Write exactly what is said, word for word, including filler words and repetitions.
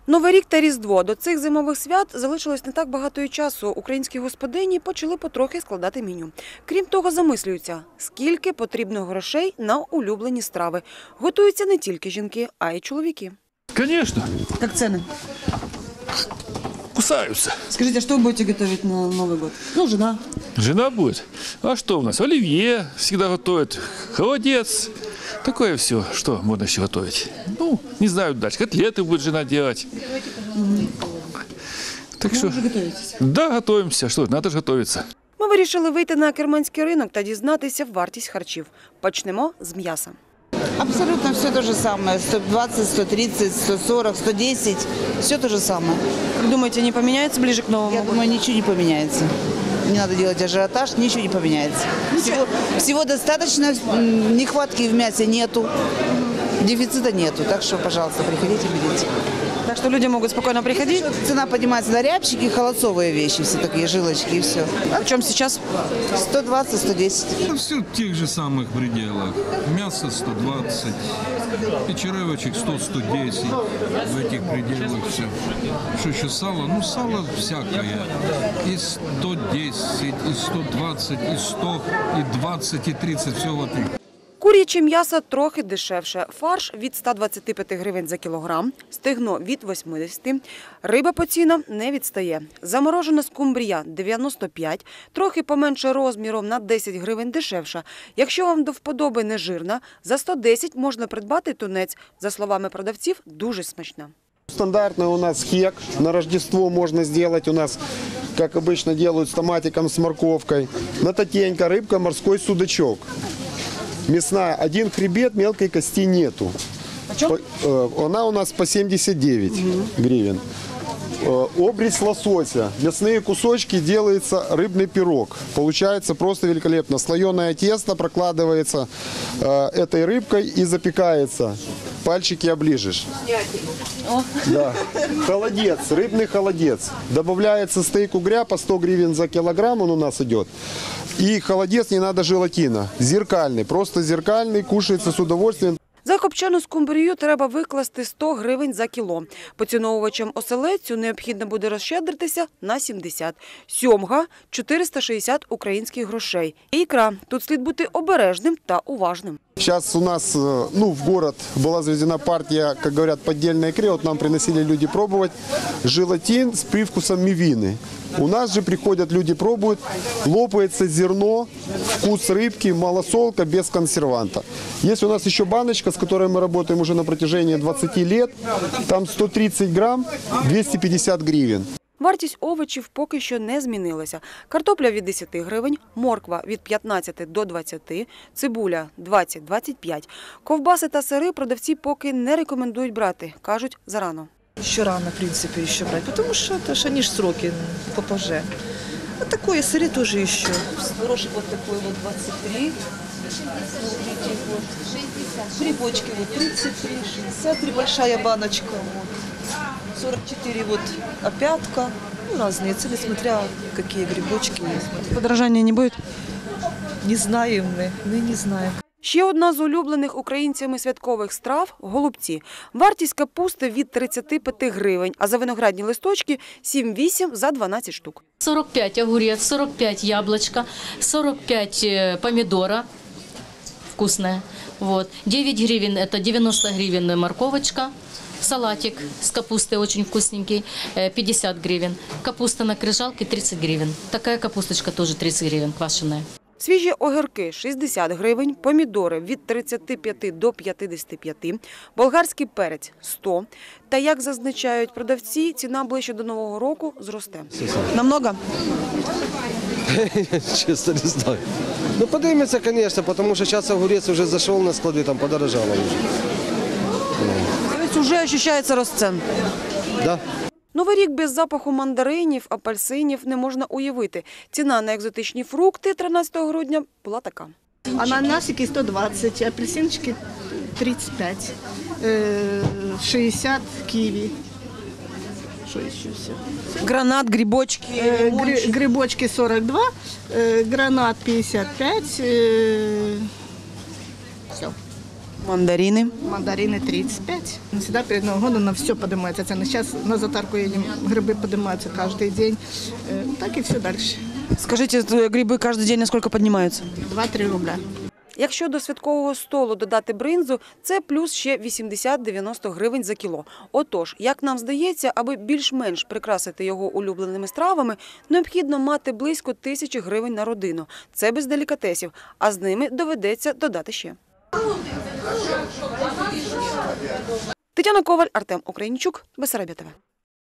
Новий рік та Різдво. До цих зимових свят залишилось не так багато і часу. Українські господині почали потрохи складати меню. Крім того, замислюються, скільки потрібно грошей на улюблені страви. Готуються не тільки жінки, а й чоловіки. Конечно. Як ціни? Кусаются. Скажіть, а що ви будете готувати на Новий год? Ну, жена. Жена будет. А что у нас? Оливье всегда готовит. Холодец. Такое все. Что можно еще готовить? Ну, не знаю дальше. Котлеты будет жена делать. Угу. Так Вы что... уже готовитесь? Да, готовимся. Что, надо же готовиться. Ми вирішили вийти на керманський ринок та дізнатися вартість харчів. Почнемо з м'яса. Абсолютно все то же самое. сто двадцать, сто тридцать, сто сорок, сто десять. Все то же самое. Как думаете, не поменяется ближе к Новому Я году? думаю, ничего не поменяется. Не надо делать ажиотаж, ничего не поменяется. Всего, всего достаточно, нехватки в мясе нету, дефицита нету. Так что, пожалуйста, приходите, берите. Так что люди могут спокойно приходить? Цена поднимается на рябчики, холодцовые вещи, все такие жилочки и все. А в чем сейчас? сто двадцать, сто десять. Ну, все в тех же самых пределах. Мясо сто двадцать, печеревочек сто — сто десять. В этих пределах все. Что еще сало? Ну, сало всякое. И сто десять, и сто двадцать, и сто, и двадцать, и тридцать. Все вот. Куряче м'ясо трохи дешевше. Фарш від ста двадцяти п'яти гривень за кілограм, стегно від восьмидесяти. Риба по цінам не відстає. Заморожена скумбрія – дев'яносто п'ять, трохи поменше розміром на десять гривень дешевша. Якщо вам до вподоби не жирна, за сто десять можна придбати тунець. За словами продавців, дуже смачна. Стандартный у нас хек. На Рождество можно сделать у нас, как обычно делают, с томатиком, с морковкой. На татенька рыбка, морской судачок. Мясная. Один хребет, мелкой кости нету. По, э, она у нас по семьдесят девять угу. гривен. Э, обрез лосося. Мясные кусочки, делается рыбный пирог. Получается просто великолепно. Слоеное тесто прокладывается э, этой рыбкой и запекается. Пальчики оближешь. Да. Холодец, рыбный холодец. Добавляется стейк угря по сто гривен за килограмм, он у нас идет. И холодец, не надо желатина. Зеркальный, просто зеркальный, кушается с удовольствием. За копчену скумбрію треба викласти сто гривень за кіло. Поціновувачам оселедцю необхідно буде розщедритися на сімдесят. Сьомга – чотириста шістдесят українських грошей. І ікра. Тут слід бути обережним та уважним. Сейчас у нас, ну, в город была завезена партия, как говорят, поддельной икры. Вот нам приносили люди пробовать. Желатин с привкусом мивины. У нас же приходят, люди пробуют, лопается зерно, вкус рыбки, малосолка, без консерванта. Есть у нас еще баночка, с которой мы работаем уже на протяжении двадцати лет. Там сто тридцать грамм, двести пятьдесят гривен. Вартість овочів поки що не змінилася. Картопля від десяти гривень, морква від п'ятнадцяти до двадцяти, цибуля двадцять - двадцять п'ять. Ковбаси та сири продавці поки не рекомендують брати, кажуть, зарано. Еще рано, в принципе, еще брать, потому что это ж они ж сроки попозже. Вот такое сыры тоже еще. Горошек вот такой вот двадцать три. Смотрите, вот. Грибочки вот тридцать три, шестьдесят три, большая баночка. Вот. сорок четыре вот опятка. Ну, разные цены, смотря какие грибочки есть. Подорожання не буде? Не знаем мы, мы не знаем. Ще одна з улюблених українцями святкових страв – голубці. Вартість капусти від тридцяти п'яти гривень, а за виноградні листочки – сім-вісім за дванадцять штук. сорок пять огурец, сорок пять яблочко, сорок пять помидора, вкусная. Вот. девять гривен – это девяносто гривен морковочка. Салатик с капустой очень вкусненький, пятьдесят гривен. Капуста на крыжалке тридцать гривен. Такая капусточка тоже тридцать гривен, квашеная. Свіжі огірки – шістдесят гривень, помідори – від тридцяти п'яти до п'ятдесяти п'яти, болгарський перець – сто. Та, як зазначають продавці, ціна ближче до Нового року зросте. Намного? Честно не знаю. Ну, поднимется, конечно, потому что сейчас огурец уже зашел на склады, там подорожало уже. Тобто вже відчувається рост цін? Да. Новий рік без запаху мандаринів, апельсинів не можна уявити. Ціна на екзотичні фрукти тринадцятого грудня була така. Ананасики сто двадцать, апельсинчики тридцать пять, шестьдесят киви. Что еще все? Гранат, грибочки, лимончик. Грибочки сорок два, гранат пятьдесят пять, все. Мандарини. Мандарины тридцать пять. Всегда перед Новым годом на все поднимается цены. Сейчас на затарку едем, грибы поднимаются каждый день. Э, Так и все дальше. Скажіть, гриби кожен день наскільки піднімаються? два-три рубля. Якщо до святкового столу додати бринзу, це плюс ще вісімдесят-дев'яносто гривень за кіло. Отож, як нам здається, аби більш-менш прикрасити його улюбленими стравами, необхідно мати близько тисячі гривень на родину. Це без делікатесів, а з ними доведеться додати ще. Тетяна Коваль, Артем Українчук, Бессарабія ТВ.